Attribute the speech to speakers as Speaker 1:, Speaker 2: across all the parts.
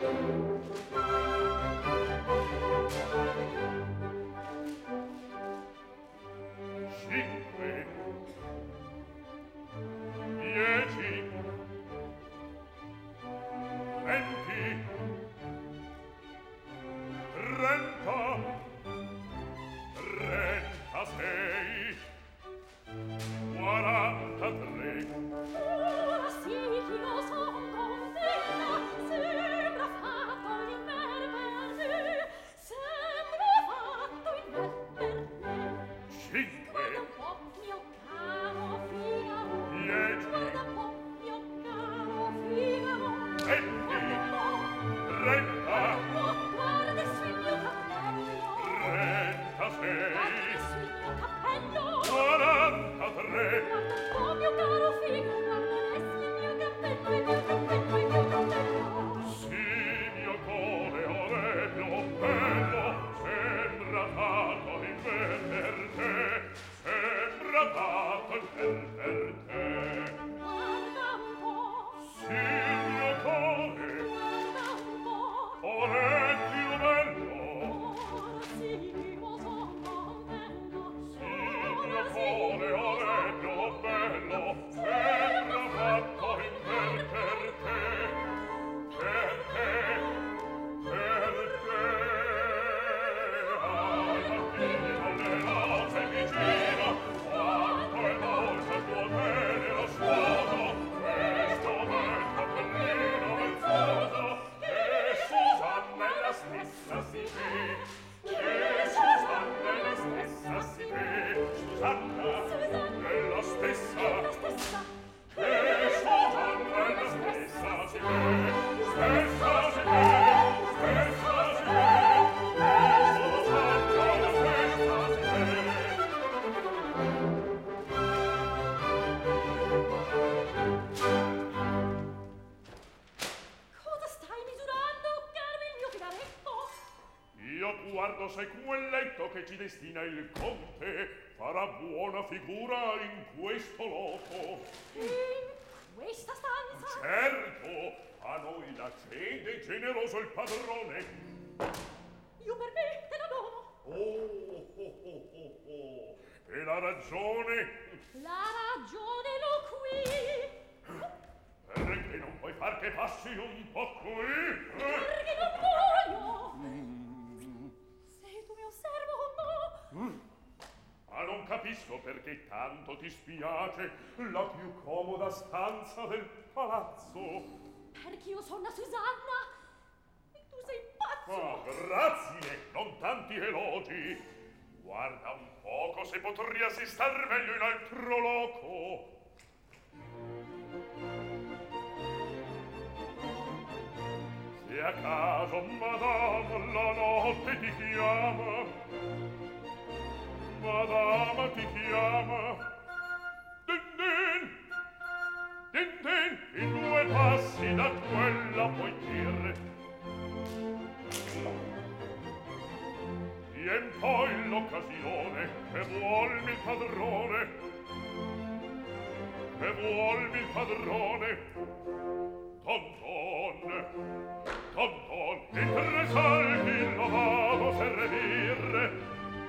Speaker 1: Se quel letto che ci destina il conte farà buona figura in questo loco.
Speaker 2: In questa stanza?
Speaker 1: Certo, a noi la cede generoso il padrone.
Speaker 2: Io per me te la dono.
Speaker 1: Oh. E la ragione?
Speaker 2: La ragione l'ho qui.
Speaker 1: Perché non puoi far che passi un po' qui?
Speaker 2: Perché non voglio.
Speaker 1: Ma non capisco perché tanto ti spiace la più comoda stanza del palazzo.
Speaker 2: Perché io sono Susanna e tu sei pazzo.
Speaker 1: Ah, grazie, non tanti elogi. Guarda un poco se potresti star meglio in altro loco. Se a caso, madama, la notte ti chiama, madama ti chiama, din, in 2 passi da quella puoi dire. Vien poi l'occasione che vuolmi il padrone, Don, in 3 salti lo vado a servire.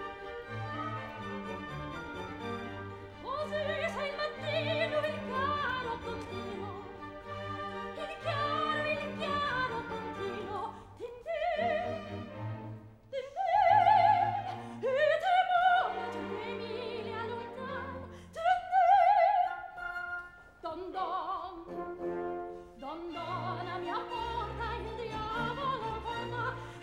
Speaker 2: Così sei il mattino, il chiaro continuo, il chiaro continuo, din, e te muore 3 miglia lontano, din, don, a mia porta il diavolo porta,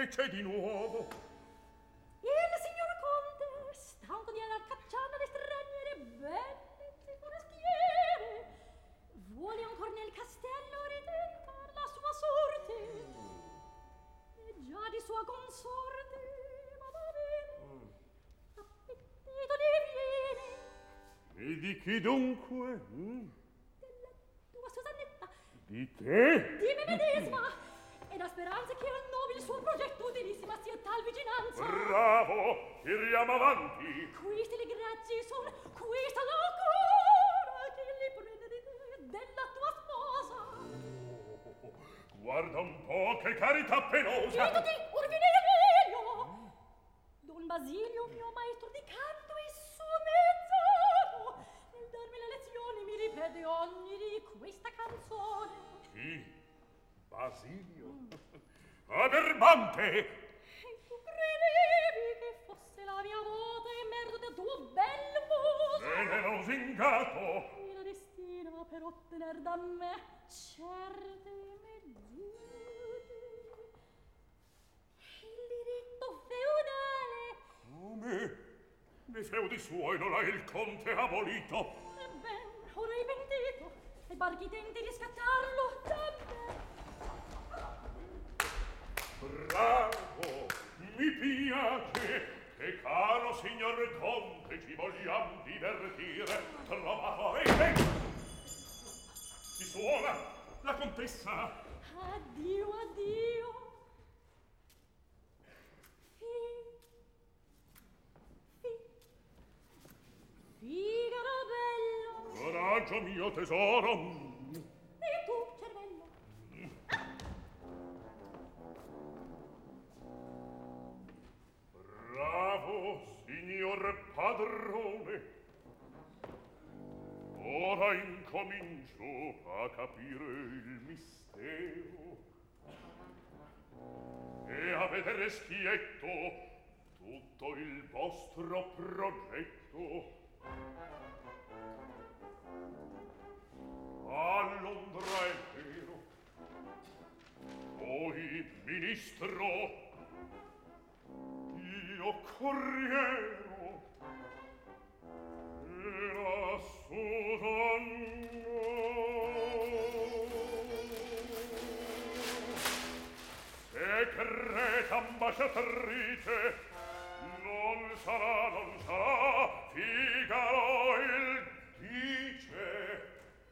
Speaker 1: che c'è di nuovo?
Speaker 2: Il signor Conte, stanco di andar cacciando le straniere belle e forestiere, vuole ancor nel castello ritentar la sua sorte, e già di sua consorte va bene, appetito ne viene.
Speaker 1: E di chi dunque?
Speaker 2: Della tua Susannetta.
Speaker 1: Di te?
Speaker 2: Di me medesima. E la speranza che al nobile suo progetto utilissima sia tal vicinanza.
Speaker 1: Bravo! Tiriamo avanti!
Speaker 2: Questi le grazie son, questa la cura che li prende di te, della tua sposa.
Speaker 1: Guarda un po' che carità penosa!
Speaker 2: Chiedoti, Urvinerio! Don Basilio, mio maestro di canto, è somezzato. Nel darmi le lezioni mi ripete ogni di questa canzone.
Speaker 1: Chi? Basilio? Aberbante!
Speaker 2: E tu credevi che fosse la mia voce e merito del tuo bel muso?
Speaker 1: Generoso ingato!
Speaker 2: E la destina per ottener da me certe mezzure. Il diritto feudale.
Speaker 1: Come? Nei feudi suoi non ha il conte abolito?
Speaker 2: Ebben, ora hai pentito. E barchi tenti di scattarlo da me.
Speaker 1: Bravo! Mi piace! Che caro signor conte ci vogliamo divertire! Trovato e si suona! La contessa!
Speaker 2: Addio, addio. Figaro bello.
Speaker 1: Coraggio mio tesoro!
Speaker 2: E tu, cervello.
Speaker 1: Bravo, signor padrone! Ora incomincio a capire il mistero e a vedere schietto tutto il vostro progetto. A Londra è vero, voi ministro, io corriero, e la Susanna segreta ambasciatrice non sarà Figaro il dice.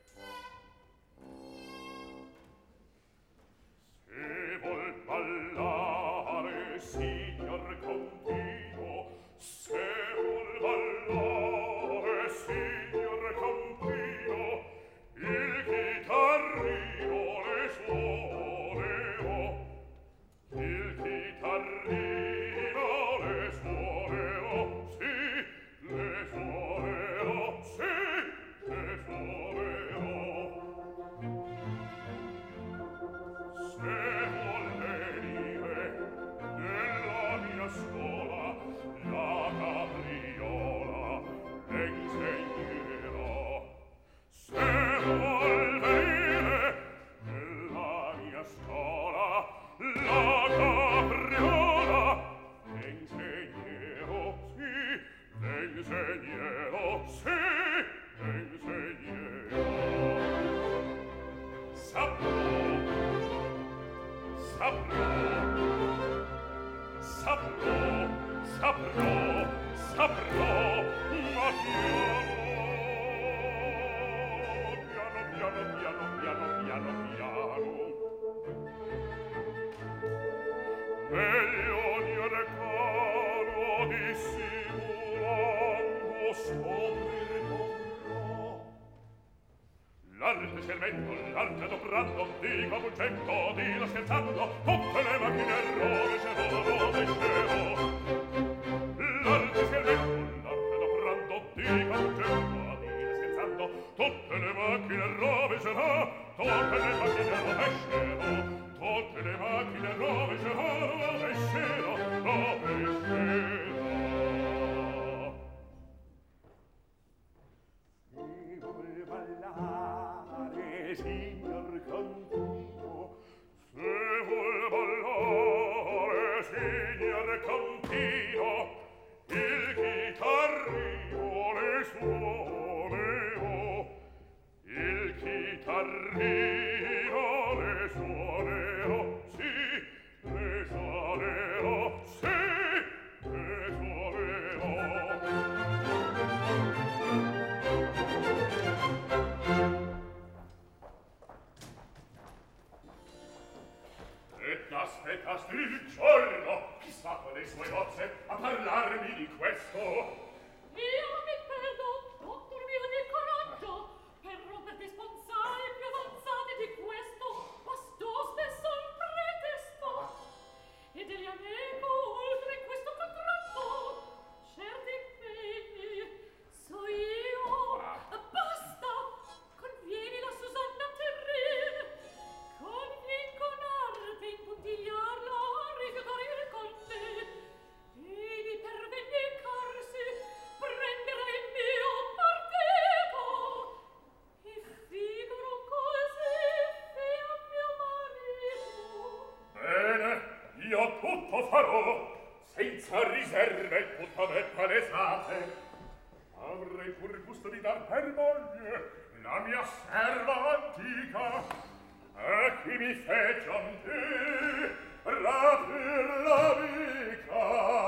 Speaker 1: Se vuol ballare signor Contino, se vuol ballare signor Contino, il chitarrino le suonerò, il chitarrino le suonerò, sì, le suonerò, sì, le suonerò. Se vuol venire nella mia scuola la capriola le insegnerò. Se vuol venire nella mia scuola la capriola le insegnerò, sì, le insegnerò, sì, le insegnerò. Saprò, saprò, ma piano. Meglio dire caro dissimulando scoprirò. L'arte servendo, l'arte adoprando, dico buggendo, dillo scherzando, tutte le macchine rovescerò. L'arte servendo, l'arte adoprando, dico buggendo, dillo scherzando, tutte le macchine rovescerò, tutte le macchine rovescerò, tutte le macchine rovescerò. Si vuol ballare, signor Contino, se vuol ballare, suonerò, il chitarrino le suonerò, sì, le suonerò, sì, le suonerò. Aspettasti il giorno, chissà quale sue nozze, a parlarmi di questo.
Speaker 2: Io mi perdo, dottor mio di coraggio, per romperti sponsali più avanzati di questo, bastò spesso un pretesto. Ed egli amico oltre questo contratto, certi impegni, so io, basta, convieni la Susanna Terrin, convien con arte impuntigliarla, rifiutare il conte, egli per vendicarsi prenderà il mio partito, e figuro così fia mio marito.
Speaker 1: Bene, io tutto farò, senza riserve, tutto a me palesate. Avrei pur gusto di dar per moglie la mia serva antica, e chi mi fece a te rapir l'amica.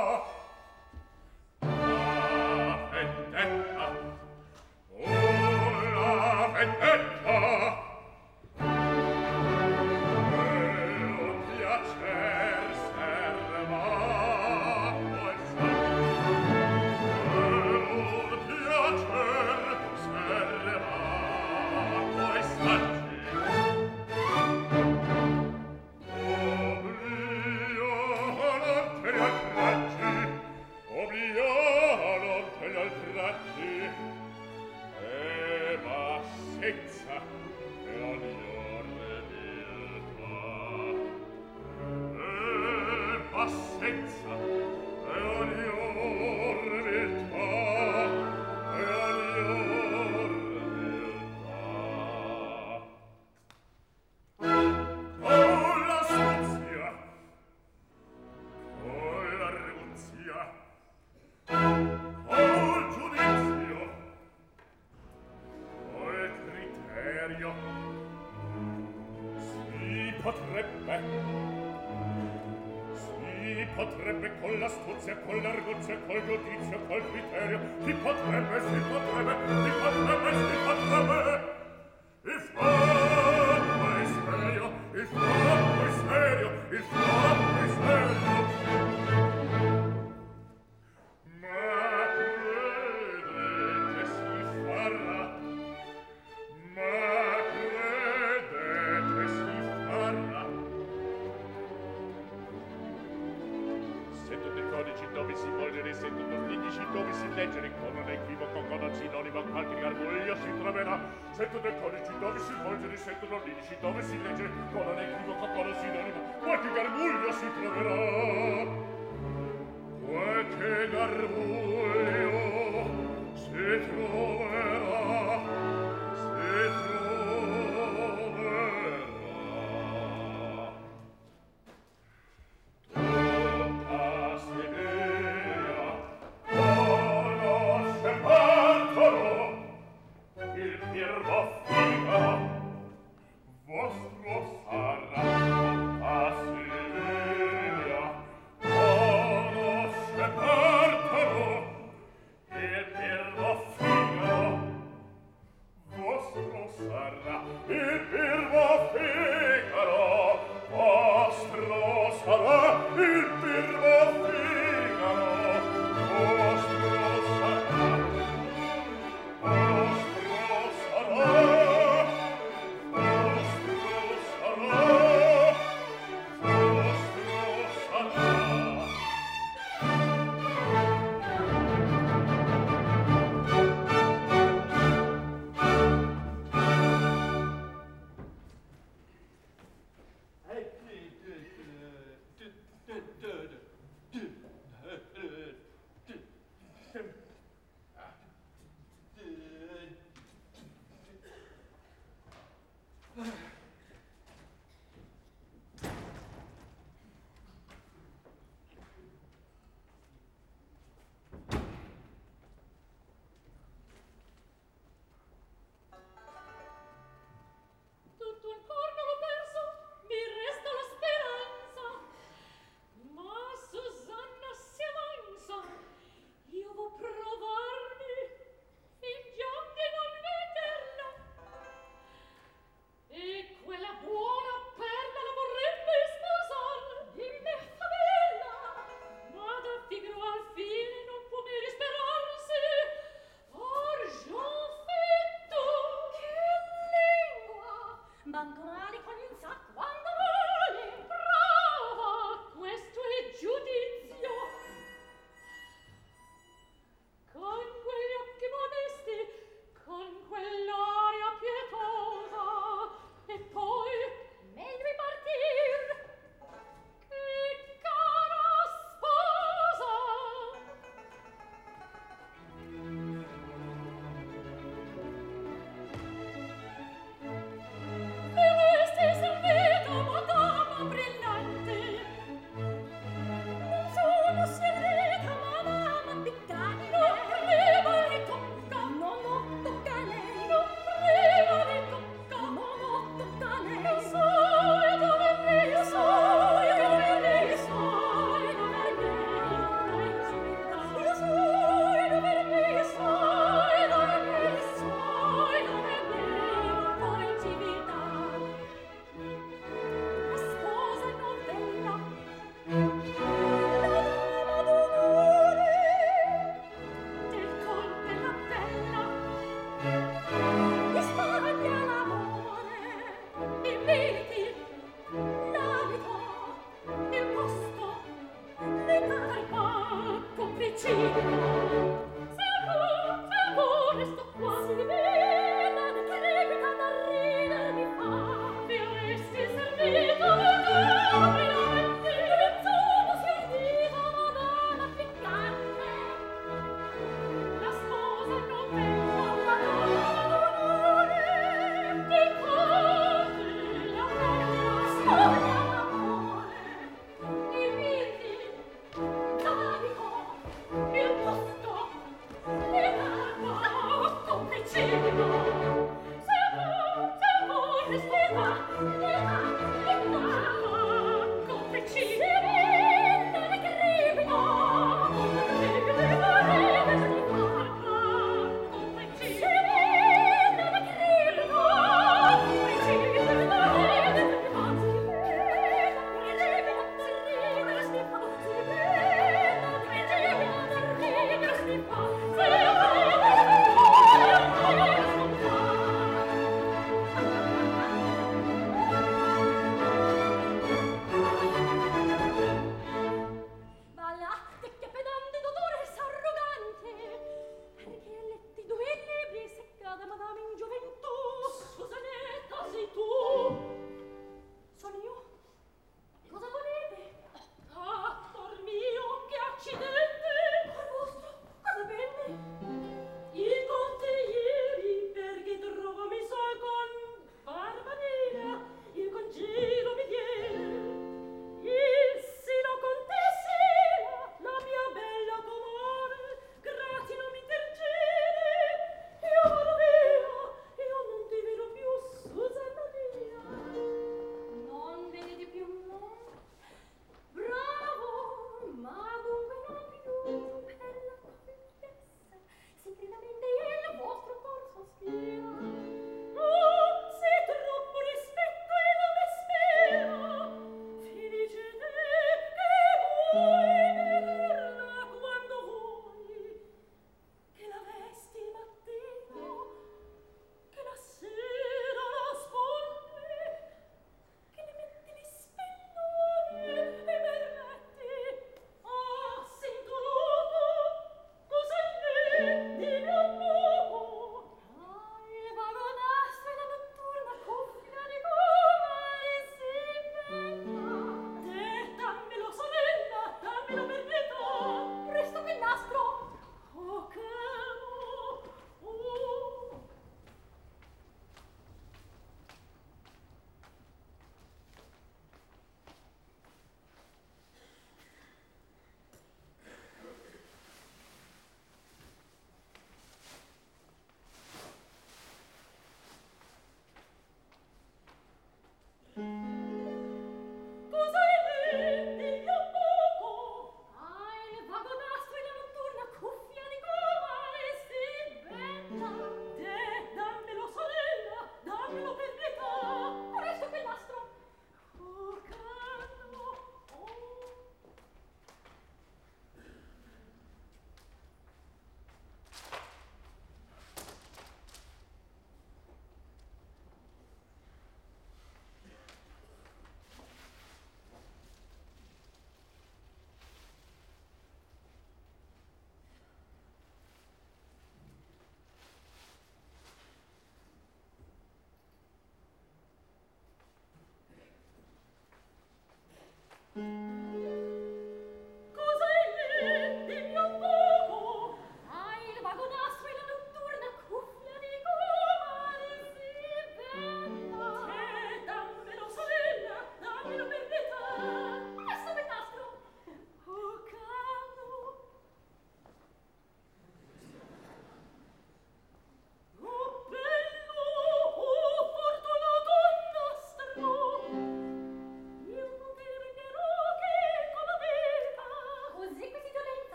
Speaker 1: La vendetta, oh la vendetta, un piacer serva questa, un piacer serva questa. Potrebbe con l'astuzia, con l'arguzia, col giudizio, col criterio, si potrebbe, si potrebbe, si potrebbe, si potrebbe. Il fatto è serio, il fatto è serio, il fatto è serio. Ma credete si farà, ma credete si farà. Sento dei codici dove si volgere, sento degli indici dove si leggere, con un equivoco, con un sinonimo, qualche garbuglio si troverà. Sento dei codici dove si volgere, sento degli indici dove si leggere, con un equivoco, con un sinonimo, qualche garbuglio si troverà. Qualche garbuglio si troverà, si troverà. Tutta Siberia conosce Bartolo, il Pirro figa, vostro sarà. Tutta Siberia conosce Bartolo,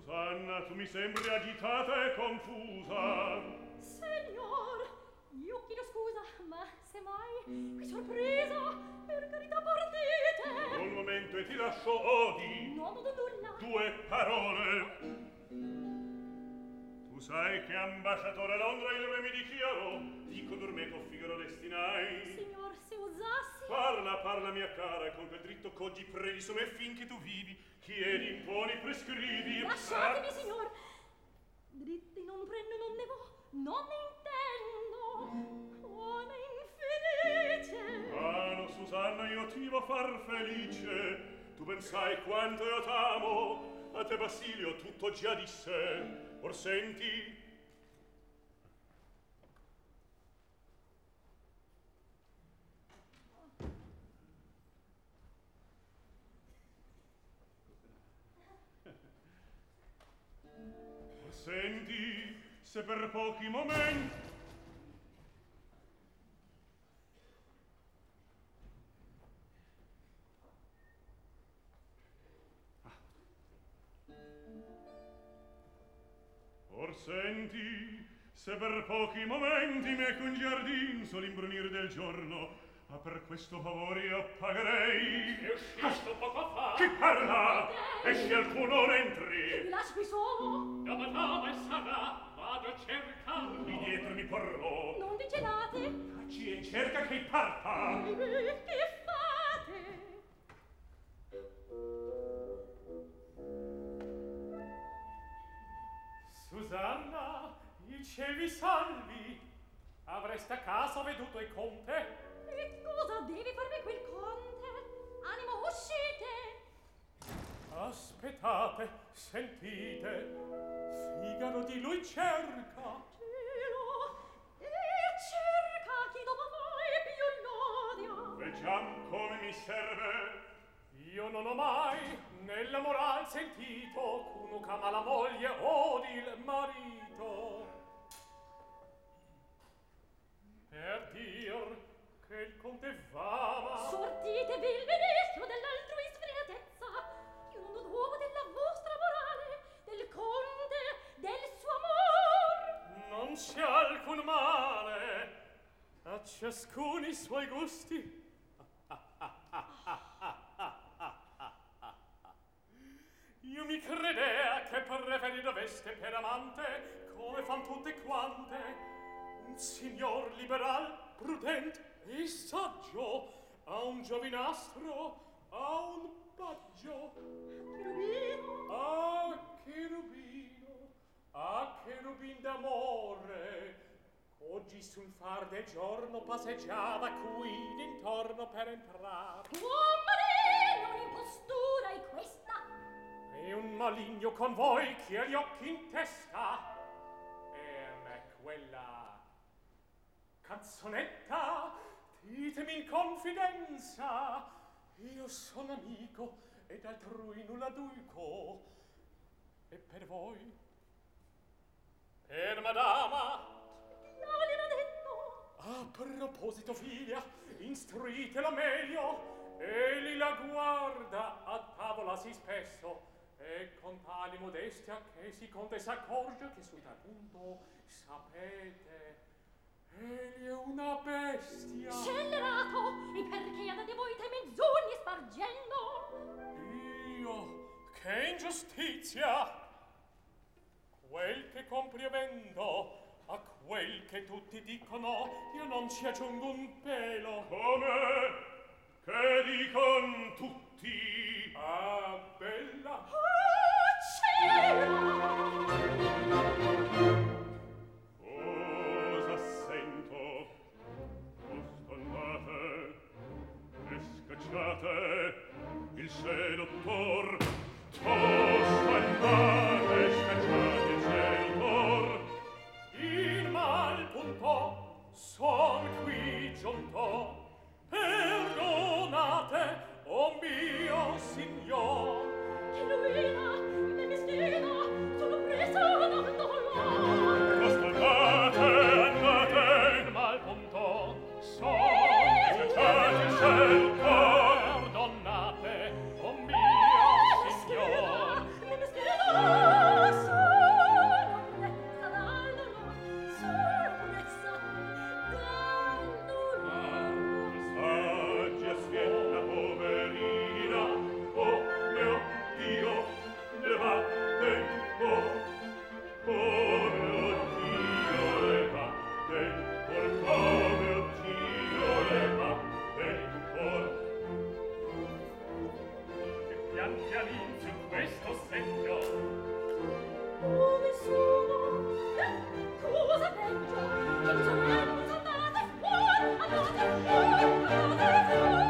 Speaker 1: Susanna, tu mi sembri agitata e confusa.
Speaker 2: Signor, io chiedo scusa, ma se mai qui sorpresa, per carità partite.
Speaker 1: Un momento e ti lascio odi.
Speaker 2: No, non do nulla.
Speaker 1: 2 parole. Tu sai che ambasciatore a Londra il re mi dichiarò, dico dormeto Figaro destinai.
Speaker 2: Signor, se osassi...
Speaker 1: Parla mia cara, con quel dritto c'oggi previ su me finché tu vivi, chiedi, imponi, prescrivi.
Speaker 2: Lasciatemi, signor. Dritti non prendo, non ne vo, non ne intendo. Buona infelice.
Speaker 1: Ah, no, Susanna, io ti vo far felice. Tu ben sai quanto io t'amo. A te, Basilio, tutto già disse. Or senti... Senti, se per pochi momenti... Or senti, se per pochi momenti mi ecco in giardin sull'imbrunire del giorno, ma per questo favore io pagherei.
Speaker 3: È uscito poco fa.
Speaker 1: Chi parla? Esci alcuno non entri.
Speaker 2: Mi lasci qui solo?
Speaker 3: Dove sarà? Vado a cercarlo.
Speaker 1: Di dietro mi porrò.
Speaker 2: Non vi gelate?
Speaker 1: Taci e cerca che parta.
Speaker 2: Che fate?
Speaker 3: Susanna, i cieli salvi. Avreste a caso veduto il conte?
Speaker 2: E cosa deve farmi quel conte? Animo, uscite!
Speaker 3: Aspettate, sentite. Figaro di lui cerca.
Speaker 2: Cielo, e cerca chi dopo voi più l'odia.
Speaker 1: Veggiam come mi serve.
Speaker 3: Io non ho mai nella moral sentito ch'uno ch'ama la moglie odi il marito. Per dir che il conte v'ama.
Speaker 2: Sortite vil benestro dell'altrui sfriatezza. Io non do d'uomo della vostra morale, del conte, del suo amor.
Speaker 3: Non c'è alcun male. A ciascun i suoi gusti. Io mi credea che preferi doveste per amante, come fan tutte quante, un signor liberal, prudent e saggio, a un giovinastro, a un paggio. Cherubino d'amore, oggi sul far del giorno passeggiava qui d'intorno per entrar.
Speaker 2: Oh, maligno, un'impostura è questa.
Speaker 3: E un maligno con voi chi ha gli occhi in testa. Quella canzonetta, ditemi in confidenza. Io sono amico ed altrui nulla duco. E per voi? Per madama?
Speaker 2: No, gliel'ho detto.
Speaker 3: A proposito, figlia, instruitela meglio. Egli la guarda a tavola sì spesso e con tali modestia che si conte s'accorge che sul tal punto sapete egli è una bestia.
Speaker 2: Scellerato, e perché andate voi te menzogne spargendo?
Speaker 3: Io, che ingiustizia! Quel che compri avendo, a quel che tutti dicono, io non ci aggiungo un pelo.
Speaker 1: Come? Che dicon tutti?
Speaker 3: Ah, bella!
Speaker 2: Cielo!
Speaker 1: Cosa sento? Ostannate e scacciate il seduttor. Ostannate e scacciate il seduttor.
Speaker 3: In mal punto son qui giunto. Perdonate, o mio signor.
Speaker 2: Cherubina, me meschina, sono presa da dolore.
Speaker 1: Ostannate, andate.
Speaker 3: In mal punto son
Speaker 1: Scacciate il seduttor.
Speaker 3: Perdonate, o mio signor. davanti all'inizio questo segno.
Speaker 2: Dove sono? Cosa peggio? Che insolenti andate fuori, andate fuori, andate fuori.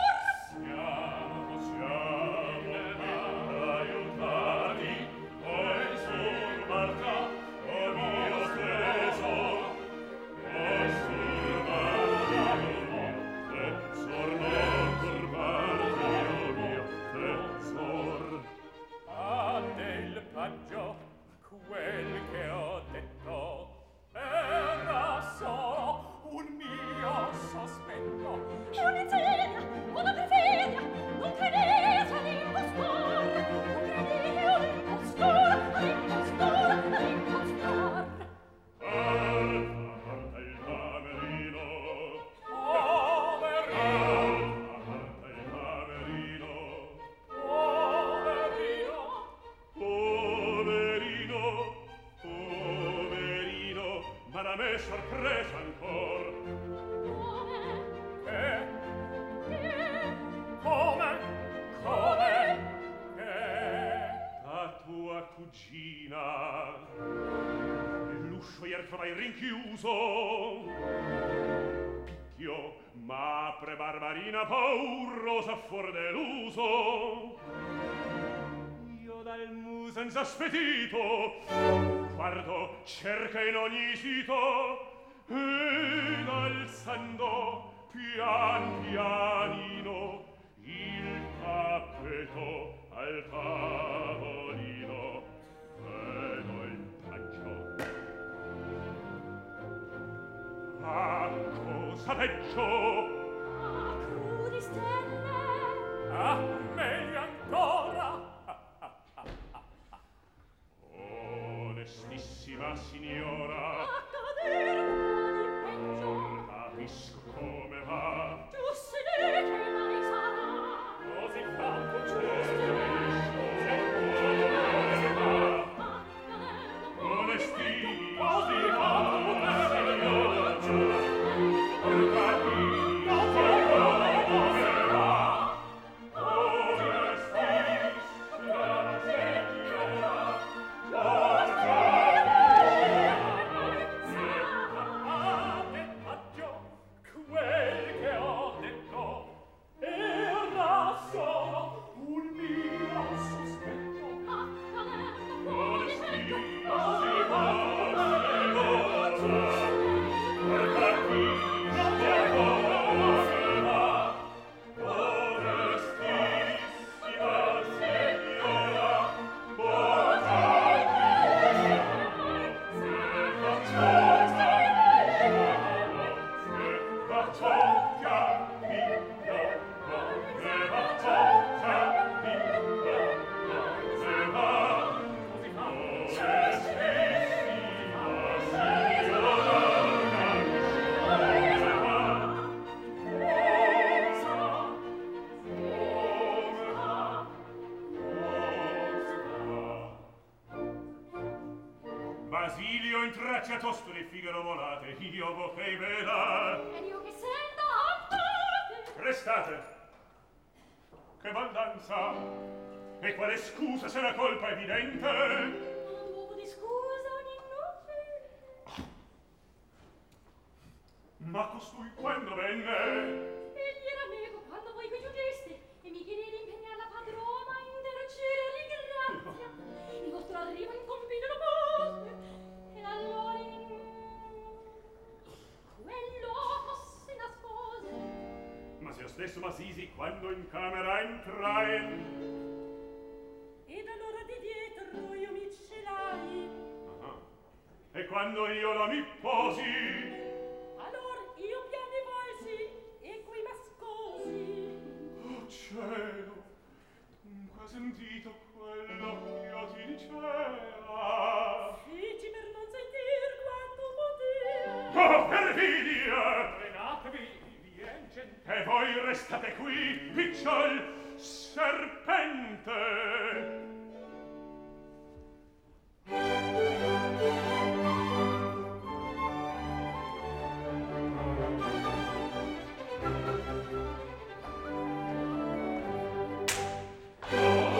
Speaker 1: Siamo aiutati, poi sul barca, o mio steso, poi sul barca, tesor non turbare, o mio tesor.
Speaker 3: Ah, del paggio, quel che ho detto era solo un mio sospetto.
Speaker 2: È un'insedia, una perfidia, non credete all'impostor, non credete all'impostor, all'impostor, all'impostor.
Speaker 1: Alta il camerino,
Speaker 3: Poverino,
Speaker 1: alta il camerino,
Speaker 3: poverino,
Speaker 1: poverino, poverino, ma da me sorpresa ancor.
Speaker 3: come, che
Speaker 1: La tua cugina nell'uscio ier trovai rinchiuso, picchio, ma pre barbarina paurosa fuor dell'uso. Io dal muso insospetito guardo, cerca in ogni sito, ed alzando pian pianino il tappeto al tavolino vedo il paggio. Ah, cosa peggio?
Speaker 2: Ah, crudi stelle.
Speaker 3: ah, meglio ancora.
Speaker 1: Onestissima signora,
Speaker 2: Accadere un po' di peggio.
Speaker 1: non capisco come va.
Speaker 2: Tu si dice che mai sarà.
Speaker 3: Così fatto c'è.
Speaker 1: Onestissima
Speaker 3: Così fatto
Speaker 1: signora, non capisco come va.
Speaker 3: Ah, del paggio, quel che ho detto era solo un mio sospetto.
Speaker 1: Basilio intraccia tosto le figaro volate, io vorrei velar.
Speaker 2: Ed io che sento andate.
Speaker 1: Restate! Che baldanza! E quale scusa se la colpa è evidente?
Speaker 2: Non uovo di scusa un'inutile.
Speaker 1: Ma costui quando venne?
Speaker 2: Egli era amico quando voi qui giudeste e mi chiedete di impegnare la padrona a intercedere ringrazia. Il vostro arrivo incombino lo poste e allora quello fosse nascose.
Speaker 1: Ma se io stesso Masisi quando in camera entrai.
Speaker 2: Ed allora di dietro io mi celai.
Speaker 1: Ah. E quando io la mi posi,
Speaker 2: Allora io piani volsi e qui m'ascosi.
Speaker 1: oh cielo, dunque ha sentito quello che io ti diceva.
Speaker 2: Feci per non sentir quanto potea.
Speaker 1: Oh, perfidia!
Speaker 3: Frenatevi, vien gente.
Speaker 1: E voi restate qui, picciol serpente! Oh!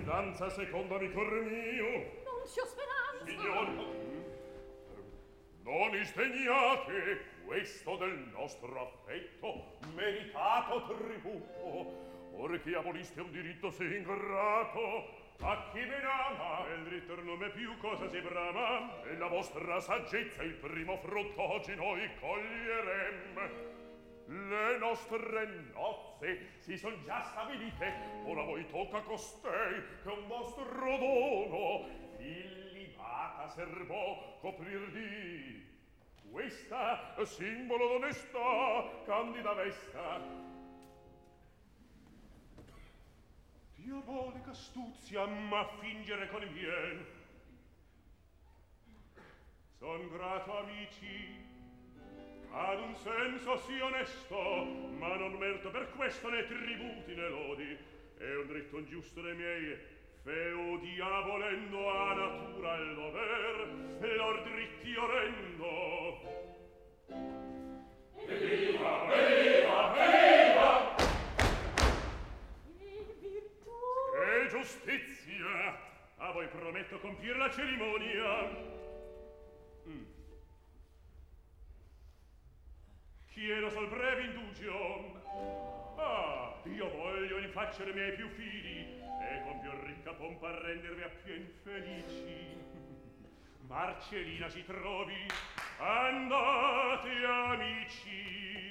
Speaker 1: fidanza secondo amico mio.
Speaker 2: Non ci ho speranza.
Speaker 1: Signor, non isdegnate questo del nostro affetto meritato tributo. Or che aboliste un diritto sì ingrato, a chi ben ama, il dritto non è più cosa si brama, e la vostra saggezza il primo frutto oggi noi coglierem. Le nostre nozze si son già stabilite, ora voi tocca costei che un vostro dono illibata serbò coprir di questa simbolo d'onestà candida vesta. Diabolica astuzia ma fingere convien. Son grato amici ad un senso sì onesto, ma non merito per questo né tributi né lodi, e un dritto ingiusto dei miei feudi abolendo a natura il dover, lor dritti io rendo. Viva, viva, viva!
Speaker 2: E virtù.
Speaker 1: E giustizia! A voi prometto compir la cerimonia. Chiedo sol breve indugio. Io voglio infacciare i miei più fidi e con più ricca pompa rendervi a pien felici. Marcellina si trovi, andate amici.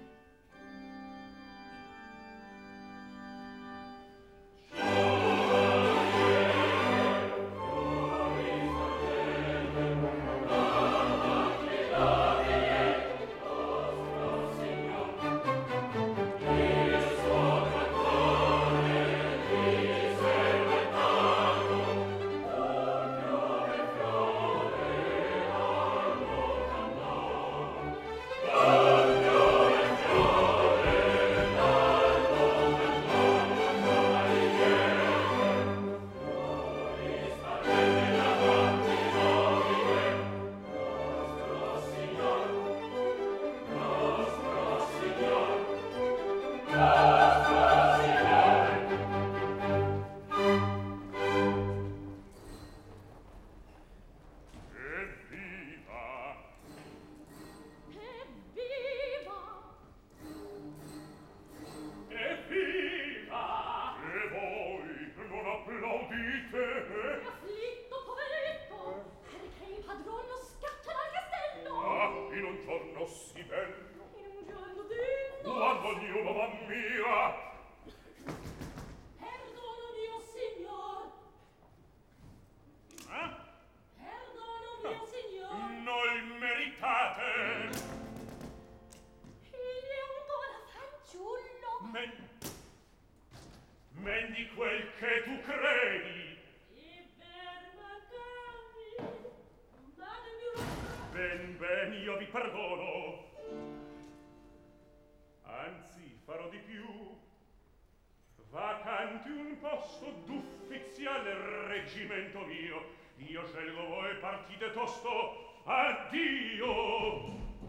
Speaker 1: Io scelgo voi partite tosto. Addio.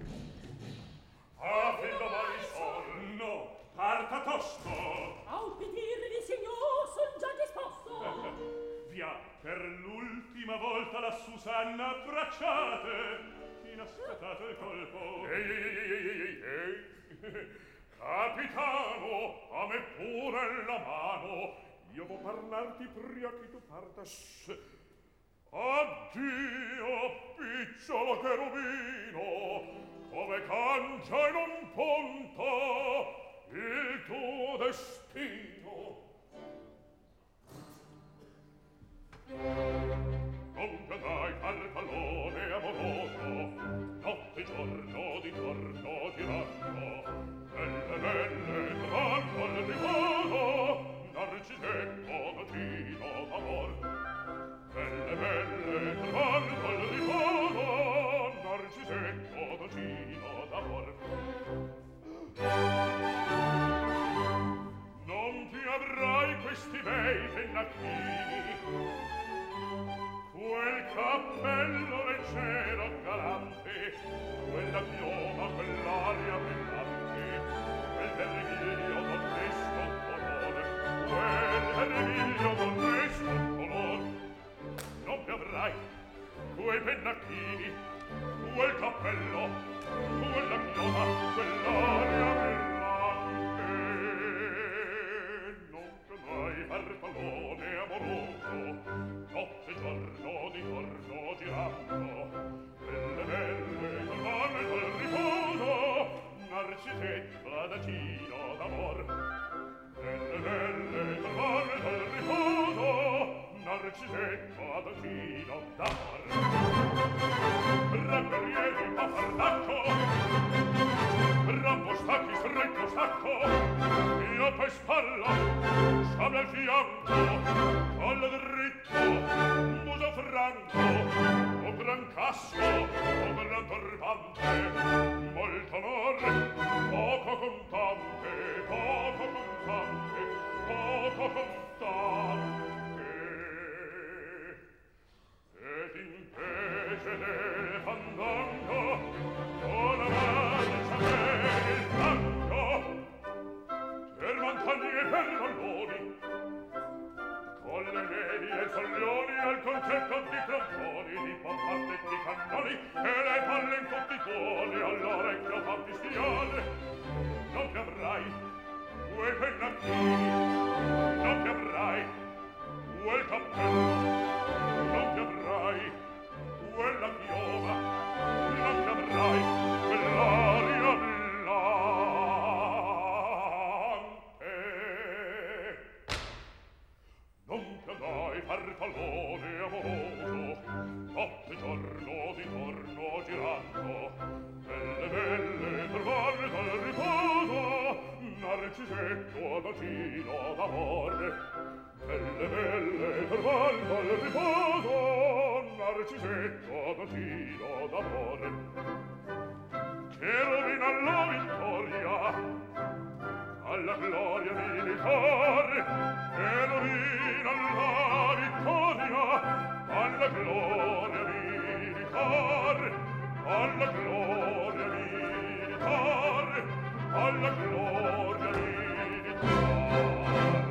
Speaker 1: Fin domani sol. No, parta tosto.
Speaker 2: A ubbidirvi, signor, son già disposto.
Speaker 1: Via, per l'ultima volta la Susanna abbracciate. Inaspettate il colpo. Ehi. Capitano, a me pure la mano. Io vo parlarti pria che tu partas. Addio, picciolo cherubino, come cangia in un punto il tuo destino. Non vedrai tal pallone amoroso, notte e giorno di torno tirando, belle tranno al riposo, Narcisetto docino d'amor. Belle, tranno al riposo, Narcisetto docino d'amor. Non ti avrai questi bei pennacchini, quel cappello leggero galante, quella chioma, quell'aria brillante, quel vermiglio d'onesto colore, quel vermiglio d'onesto che avrai quei pennacchini, quel cappello, quella chioma, quell'aria brillante. Non che mai far pallone amoroso, notte e giorno di torno girando, belle belle tornare dal riposo, narcisetto adagino d'amor. Belle belle tornare dal riposo, narcisetto adagino d'amor. Rabberieri a fardacco, rambo stacchi stretto sacco, io per spalla, sable al fianco, collo dritto, muso franco, o gran casco, o gran turbante, molto onor, poco contante, poco contante, poco contante. Ed invece del fandango, con la marcia per il flanco, per montagne e per valloni, con le nevi e soglioni al concerto di tromboni, di bombarde e di cannoni, e le palle in tutti i tuoni all'orecchio battistiale. Non ti avrai quei pennacchini, non ti avrai quel cappello, non ti avrai quella chioma, non ti avrai quell'aria brillante. Non ti andai far pallone amoroso, notte e giorno di torno girando, belle belle trovare dal riposo, narcisetto adagino d'amore. Belle belle trovare dal riposo, narcisetto adagino d'amore. Che rovina la vittoria alla gloria militare, che rovina la vittoria alla gloria militare, alla gloria militare, alla gloria militare.